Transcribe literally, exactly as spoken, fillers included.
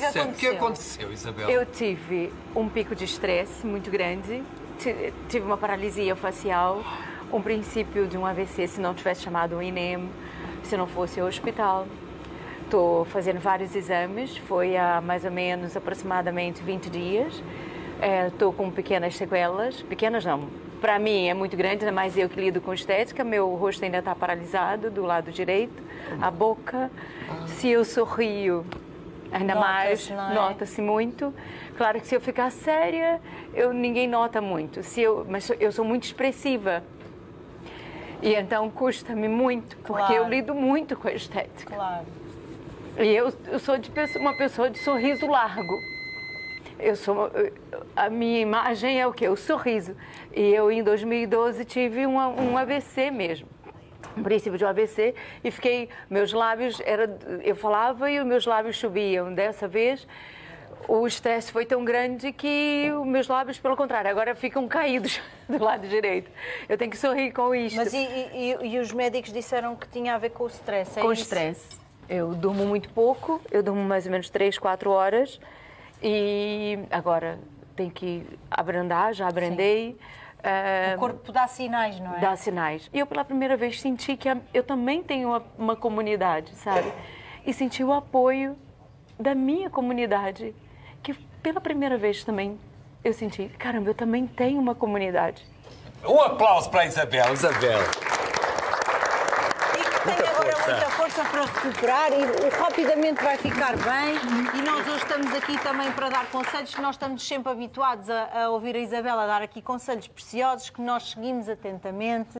que aconteceu? O que aconteceu, Isabel? Eu tive um pico de estresse muito grande, tive uma paralisia facial, um princípio de um A V C, se não tivesse chamado o I N E M, se não fosse ao hospital. Estou fazendo vários exames, foi há mais ou menos aproximadamente vinte dias. Estou com pequenas sequelas, pequenas não, para mim é muito grande, mas eu que lido com estética, meu rosto ainda está paralisado do lado direito, a boca, se eu sorrio, ainda mais, é? nota-se muito. Claro que se eu ficar séria, eu, ninguém nota muito, se eu, mas eu sou muito expressiva. E então custa-me muito, porque claro. eu lido muito com a estética. Claro. E eu, eu sou de pessoa, uma pessoa de sorriso largo. Eu sou, a minha imagem é o quê? O sorriso. E eu, em dois mil e doze, tive uma, um A V C mesmo. Um princípio de um A V C. E fiquei, meus lábios, era, eu falava e os meus lábios subiam. Dessa vez, o estresse foi tão grande que os meus lábios, pelo contrário, agora ficam caídos do lado direito. Eu tenho que sorrir com isto. Mas e, e, e os médicos disseram que tinha a ver com o stress, é com o isso? stress. Eu durmo muito pouco, eu durmo mais ou menos três, quatro horas. E agora tenho que abrandar, já abrandei. Uh, o corpo dá sinais, não é? Dá sinais. E eu, pela primeira vez, senti que eu também tenho uma, uma comunidade, sabe? E senti o apoio da minha comunidade, que pela primeira vez também eu senti, caramba, eu também tenho uma comunidade. Um aplauso para a Isabel. Isabel. Tem agora muita força para recuperar e rapidamente vai ficar bem. E nós hoje estamos aqui também para dar conselhos, que nós estamos sempre habituados a, a ouvir a Isabela dar aqui conselhos preciosos que nós seguimos atentamente.